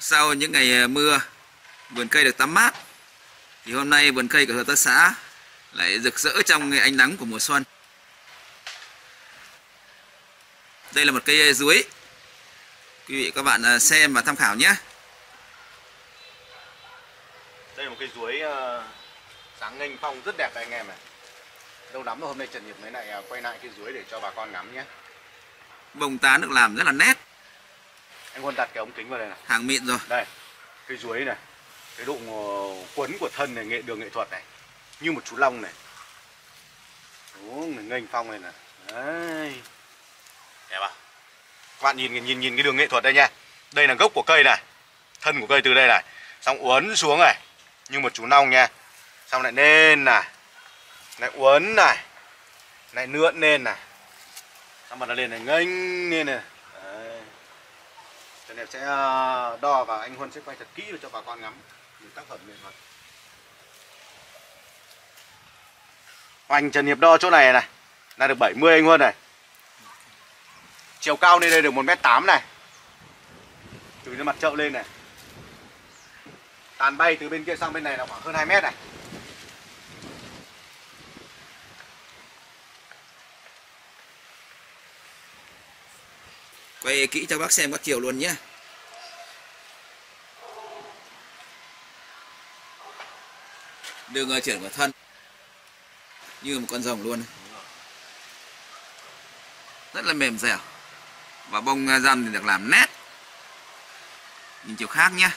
Sau những ngày mưa, vườn cây được tắm mát, thì hôm nay vườn cây của hợp tác xã lại rực rỡ trong ánh nắng của mùa xuân. Đây là một cây chuối, quý vị các bạn xem và tham khảo nhé. Đây là một cây chuối sáng nghênh phong rất đẹp đấy anh em này. Lâu lắm rồi hôm nay Trần Nhật mới lại quay lại cây chuối để cho bà con ngắm nhé. Bông tán được làm rất là nét. Anh Quân đặt cái ống kính vào đây này. Hàng mịn rồi. Đây, cây chuối này, cái độ quấn của thân này, đường nghệ thuật này, như một chú long này. Đúng, nghênh phong này này. Đấy. Đẹp à? Các bạn nhìn cái đường nghệ thuật đây nha. Đây là gốc của cây này, thân của cây từ đây này, xong uốn xuống này, như một chú long nha. Xong lại lên này, lại uốn này, lại lượn lên này, xong mà nó lên này nghênh lên này. Đấy. Trần Đẹp sẽ đo và anh Huân sẽ quay thật kỹ để cho bà con ngắm những tác phẩm nghệ thuật. Hoành Trần Hiệp đo chỗ này này là được 70 anh Huân này. Chiều cao lên đây được 1m8 này. Từ trên mặt chậu lên này. Tàn bay từ bên kia sang bên này là khoảng hơn 2 mét này. Quay kỹ cho bác xem các chiều luôn nhé. Đường chuyển của thân như một con rồng luôn. Rất là mềm dẻo. Và bông răm thì được làm nét. Nhìn chiều khác nhé.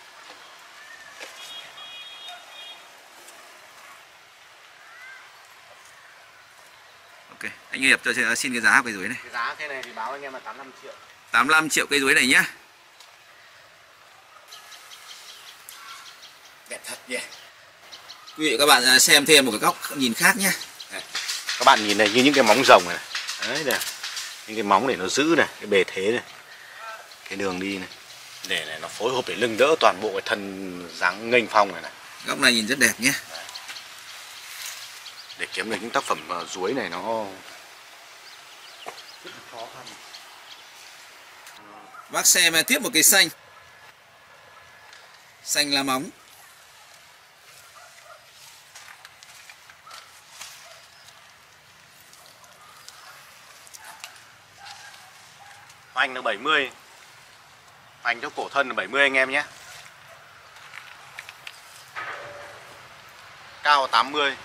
Ok, anh Hiệp cho xin cái giá cây chuối này. Cái giá thế này thì báo anh em là 85 triệu. 85 triệu cây chuối này nhé. Đẹp thật nhỉ. Quý vị các bạn xem thêm một cái góc nhìn khác nhé. Các bạn nhìn này, như những cái móng rồng này. Đấy này. Những cái móng để nó giữ này, cái bề thế này. Cái đường đi này. Để này nó phối hợp để lưng đỡ toàn bộ cái thân dáng nghênh phong này này. Góc này nhìn rất đẹp nhé. Đấy. Để kiếm được những tác phẩm chuối này nó rất là khó khăn. Bác xem tiếp một cây xanh. Xanh lá móng. Hoành là 70. Hoành cho cổ thân là 70 anh em nhé. Cao 80.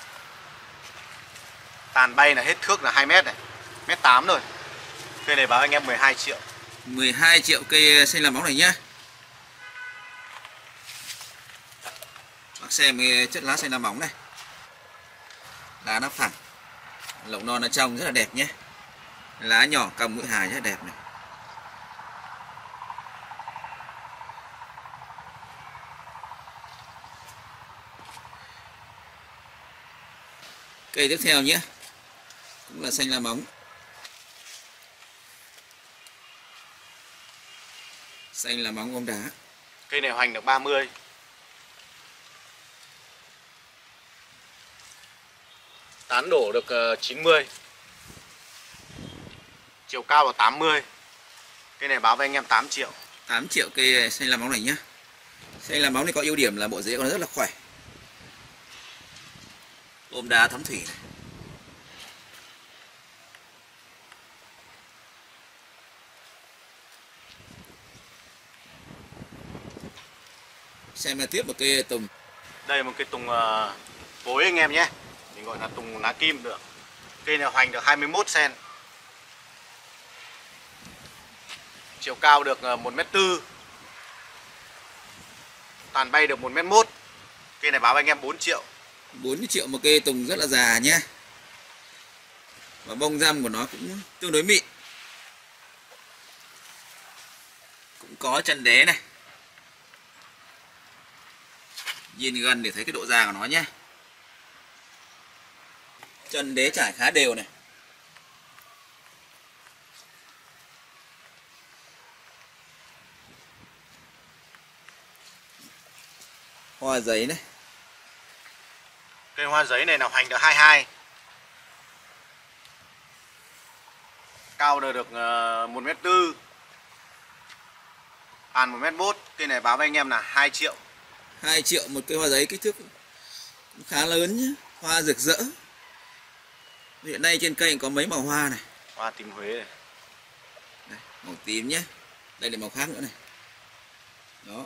Tàn bay là hết thước là 2 mét này. 1m8 rồi. Cây này báo anh em 12 triệu. 12 triệu cây xanh lá móng này nhé. Bác xem cái chất lá xanh lá móng này. Lá nó phẳng. Lộc non nó trong rất là đẹp nhé. Lá nhỏ còng mũi hài rất là đẹp này. Cây tiếp theo nhé. Cũng là xanh lá móng. Xanh lá móng bóng đá. Cây này hoành được 30. Tán đổ được 90. Chiều cao là 80. Cây này báo với anh em 8 triệu. 8 triệu cây xanh lá móng này nhé. Xanh lá móng này có ưu điểm là bộ rễ của nó rất là khỏe. Ôm đá thấm thủy này. Xem tiếp một cây tùng. Đây là một cây tùng phối anh em nhé. Mình gọi là tùng lá kim được. Cây này hoành được 21 cm. Chiều cao được 1m4. Tàn bay được 1m1. Cây này báo anh em 4 triệu. 4 triệu một cây tùng rất là già nhé. Và bông răm của nó cũng tương đối mịn. Cũng có chân đế này. Nhìn gần để thấy cái độ già của nó nhé. Chân đế trải khá đều này. Hoa giấy này. Cây hoa giấy này là hoành được 22. Cao được 1m4. Tàn 1m1, cây này báo với anh em là 2 triệu. 2 triệu một cây hoa giấy kích thước cũng khá lớn nhé, hoa rực rỡ. Hiện nay trên cây có mấy màu hoa này. Hoa tím Huế này. Đây, màu tím nhé. Đây là màu khác nữa này. Đó.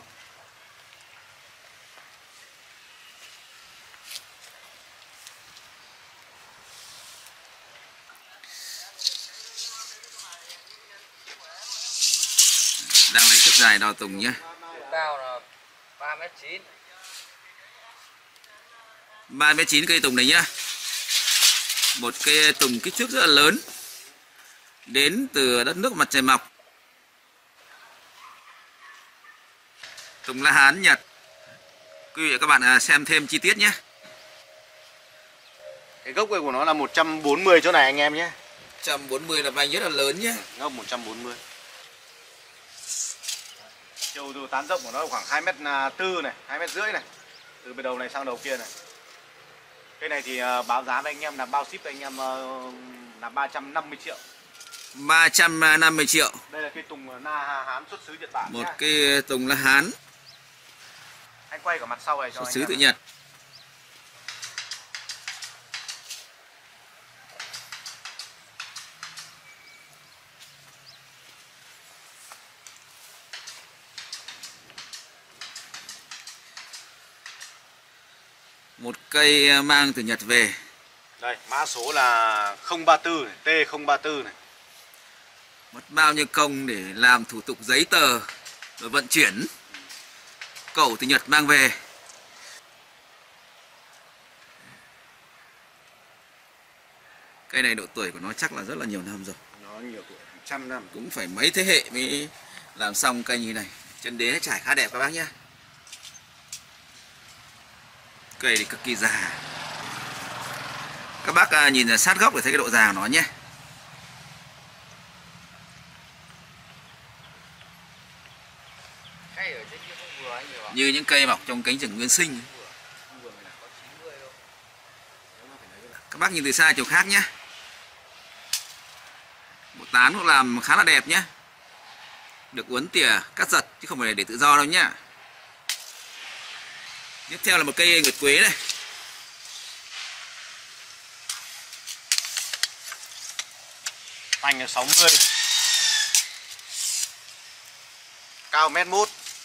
Đang lấy thước dài đo tùng nhé. Cao là 3m9. 3m9 cây tùng này nhá. Một cây tùng kích thước rất là lớn, đến từ đất nước mặt trời mọc. Tùng La Hán Nhật. Quý vị và các bạn xem thêm chi tiết nhé. Cái gốc của nó là 140 chỗ này anh em nhé. 140 là vành rất là lớn nhé. Gốc 140. Chiều từ tán rộng của nó khoảng 2m4 này, 2m5 này. Từ bên đầu này sang đầu kia này. Cái này thì báo giá với anh em là bao ship với anh em là 350 triệu. 350 triệu. Đây là cây tùng La Hán xuất xứ Nhật Bản Một nhá. cây tùng La Hán Anh quay cả mặt sau này cho xuất anh xứ em. từ Nhật. Một cây mang từ Nhật về. Đây, mã số là 034 này, T034 này. Mất bao nhiêu công để làm thủ tục giấy tờ rồi vận chuyển. Cẩu từ Nhật mang về. Cây này độ tuổi của nó chắc là rất là nhiều năm rồi. Nó nhiều tuổi, hàng trăm năm. Cũng phải mấy thế hệ mới làm xong cây như này. Chân đế trải khá đẹp các bác nhé. Cây thì cực kỳ già. Các bác nhìn sát gốc để thấy cái độ già của nó nhé. Cây ở trên kia không vừa anh hiểu không? Như những cây mọc trong cánh rừng nguyên sinh. Không vừa mới là có 90 đâu. Các bác nhìn từ xa chiều khác nhé. Bộ tán cũng làm khá là đẹp nhé. Được uốn tỉa cắt giật chứ không phải để tự do đâu nhá. Tiếp theo là một cây nguyệt quế này. Hoành là 60. Cao 1m1.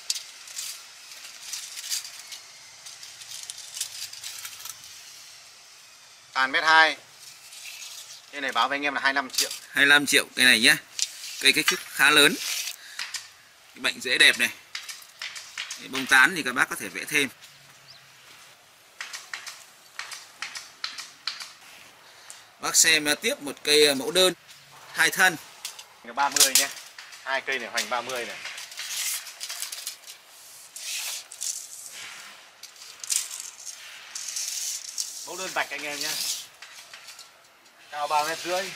Tàn 1m2. Cây này báo với anh em là 25 triệu. 25 triệu cây này nhé. Cây kích thước khá lớn. Cái bệnh dễ đẹp này. Bông tán thì các bác có thể vẽ thêm. Bác xem tiếp một cây mẫu đơn 2 thân. 30 nhé. Hai cây này hoành 30 này. Mẫu đơn bạch anh em nhé. Cao 3m5.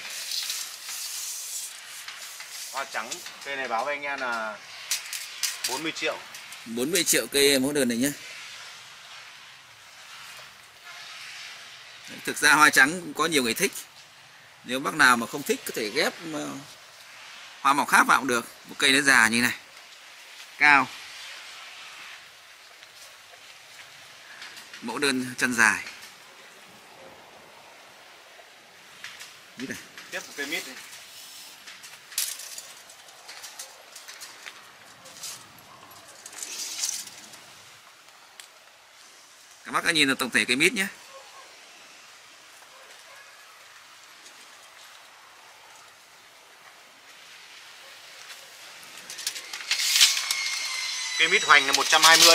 Hoa trắng. Cây này báo với anh em là 40 triệu. 40 triệu cây mẫu đơn này nhé. Thực ra hoa trắng cũng có nhiều người thích. Nếu bác nào mà không thích có thể ghép hoa màu khác vào cũng được. Một cây nó già như này, cao, mẫu đơn chân dài. Mít này. Tiếp một cây mít này. Các bác đã nhìn được tổng thể cây mít nhé. Cây mít hoành là 120.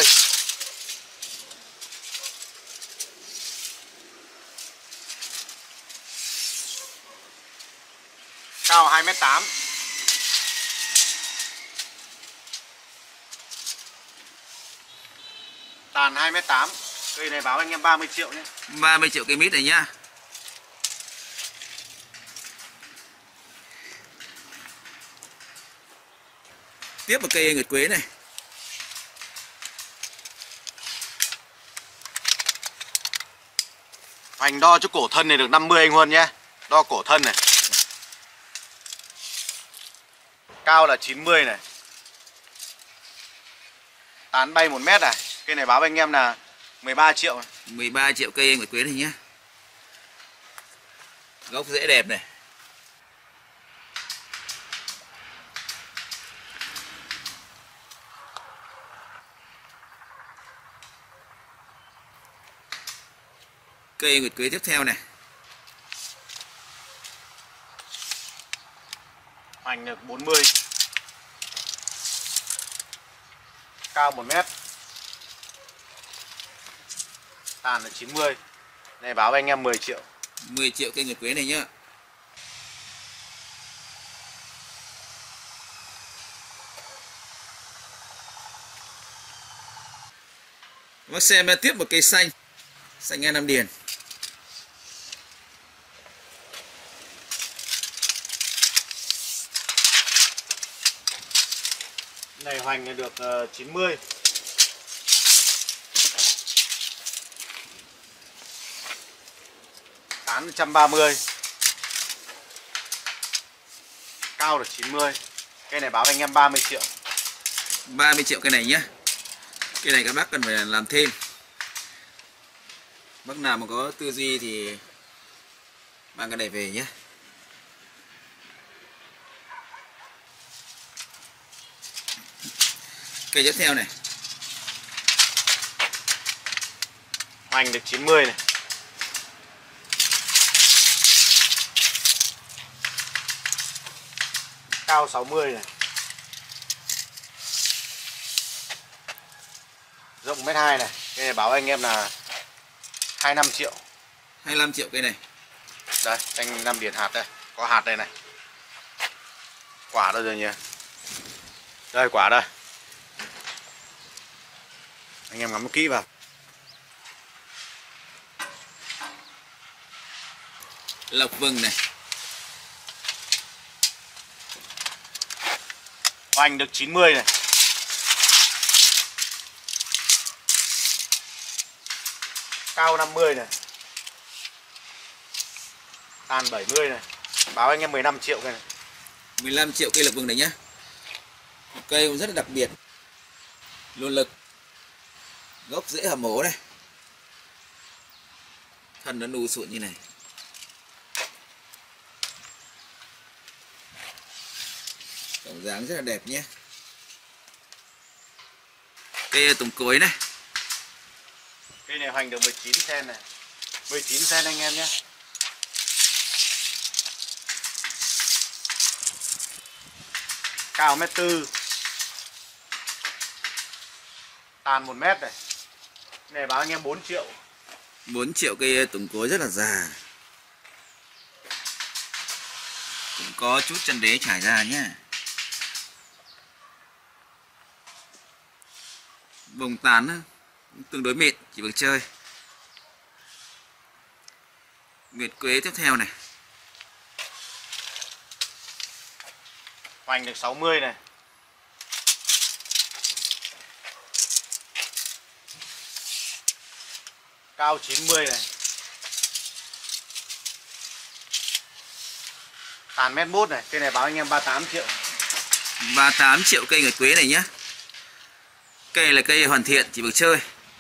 Cao 2m8. Tàn 2m8. Cây này báo anh em 30 triệu nhé. 30 triệu cây mít này nhá. Tiếp một cây nguyệt quế này. Hoành đo cho cổ thân này được 50 anh Huân nhé. Đo cổ thân này. Cao là 90 này. Tán bay 1 mét này. Cây này báo với anh em là 13 triệu. 13 triệu cây nguyệt quế này nhá. Gốc rễ đẹp này. Cây nguyệt quế tiếp theo này. Hoành được 40. Cao 1 mét. Tàn là 90. Này báo với anh em 10 triệu. 10 triệu cây nguyệt quế này nhá. Bác xem tiếp một cây xanh. Xanh Nga Nam Điền. Này hoành được 90. Tán 130. Cao được 90. Cây này báo anh em 30 triệu. 30 triệu cây này nhá. Cây này các bác cần phải làm thêm. Bác nào mà có tư duy thì mang cái này về nhé. Cây tiếp theo này. Hoành được 90 này. Cao 60 này. Rộng 1m2 này. Cây này báo anh em là 25 triệu. 25 triệu cây này. Đây, xanh Nam Điền hạt đây. Có hạt đây này. Quả đâu rồi nhỉ? Đây quả đây. Anh em ngắm kỹ vào. Lộc vừng này. Hoành được 90 này. Cao 50 này. Tàn 70 này. Báo anh em 15 triệu cây này. 15 triệu cây lộc vừng này nhá. Một cây cũng rất là đặc biệt. Luôn lực. Gốc rễ hầm hố này. Thân nó nu sụn như này. Tổng dáng rất là đẹp nhé. Cây tùng cối này. Cây này hoành được 19 cm này. 19 cm anh em nhé. Cao 1m4. Tàn 1 mét này. Này báo anh em 4 triệu. 4 triệu cây tùng cối rất là già. Cũng có chút chân đế trải ra nhé. Bông tán tương đối mịn, chỉ bằng chơi. Nguyệt quế tiếp theo này. Hoành được 60 này. Cao 90 này. Tàn 1m1 này. Cây này báo anh em 38 triệu. 38 triệu cây nguyệt quế này nhé. Cây là cây hoàn thiện, chỉ bằng chơi.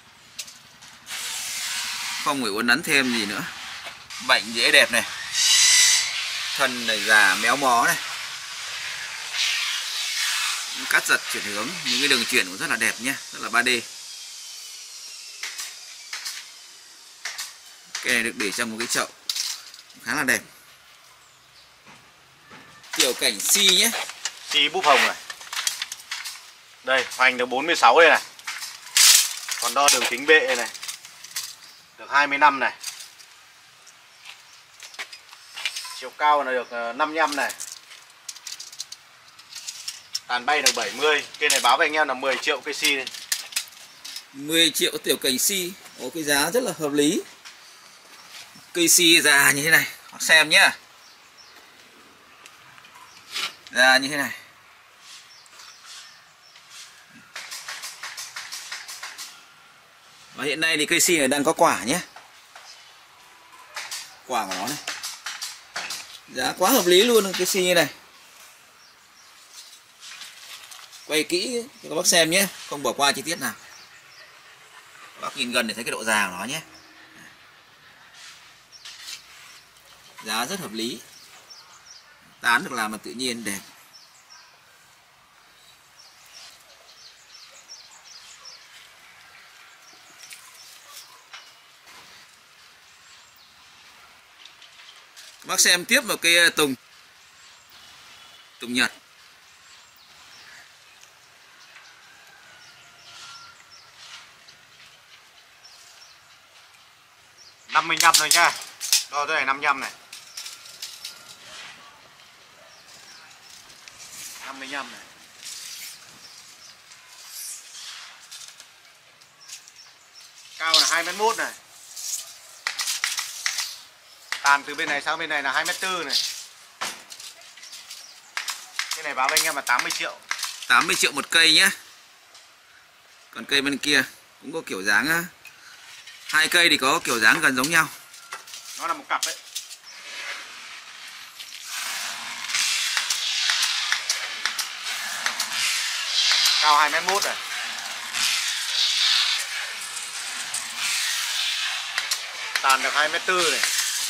Không phải uốn nắn thêm gì nữa. Bệnh dễ đẹp này. Thân này già méo mó này. Cắt giật chuyển hướng. Những cái đường chuyển cũng rất là đẹp nhé. Rất là 3D. Cây này được để trong một cái chậu khá là đẹp. Tiểu cảnh si nhé. Si búp hồng này. Đây, hoành được 46 đây này. Còn đo đường kính bệ này. Được 25 này. Chiều cao là được 55 này. Tàn bay được 70. Cây này báo với anh em là 10 triệu cây si này. 10 triệu tiểu cảnh si. Ồ, cái giá rất là hợp lý. Cây si già như thế này. Xem nhá. Già như thế này. Và hiện nay thì cây si này đang có quả nhé. Quả của nó này. Giá quá hợp lý luôn cây si như này. Quay quay kỹ cho các bác xem nhé, không bỏ qua chi tiết nào. Các bác nhìn gần để thấy cái độ già của nó nhé. Giá rất hợp lý, tán được làm mà tự nhiên đẹp. Các bác xem tiếp một cây tùng Nhật. Năm 55 rồi nha. Đo cái này 55 này. 55 này. Cao là 2m1 này. Tàn từ bên này sang bên này là 2m4 này. Cái này báo với anh em là 80 triệu. 80 triệu một cây nhé. Còn cây bên kia cũng có kiểu dáng, hai cây thì có kiểu dáng gần giống nhau. Nó là một cặp đấy. Cao 2m1 này. Tàn được 2m4 này.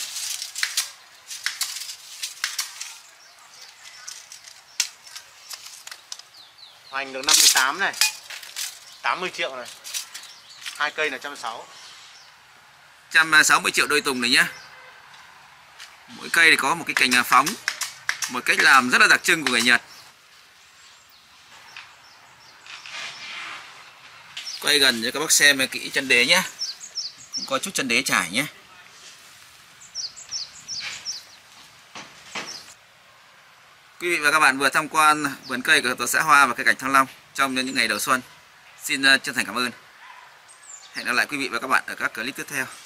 Hoành được 58 này. 80 triệu này. Hai cây là 160. 160 triệu đôi tùng này nhé. Mỗi cây thì có một cái cành phóng, một cách làm rất là đặc trưng của người Nhật. Quay gần cho các bác xem kỹ chân đế nhé. Cũng có chút chân đế trải nhé. Quý vị và các bạn vừa tham quan vườn cây của hợp tác xã Hoa và cây cảnh Thăng Long trong những ngày đầu xuân. Xin chân thành cảm ơn. Hẹn gặp lại quý vị và các bạn ở các clip tiếp theo.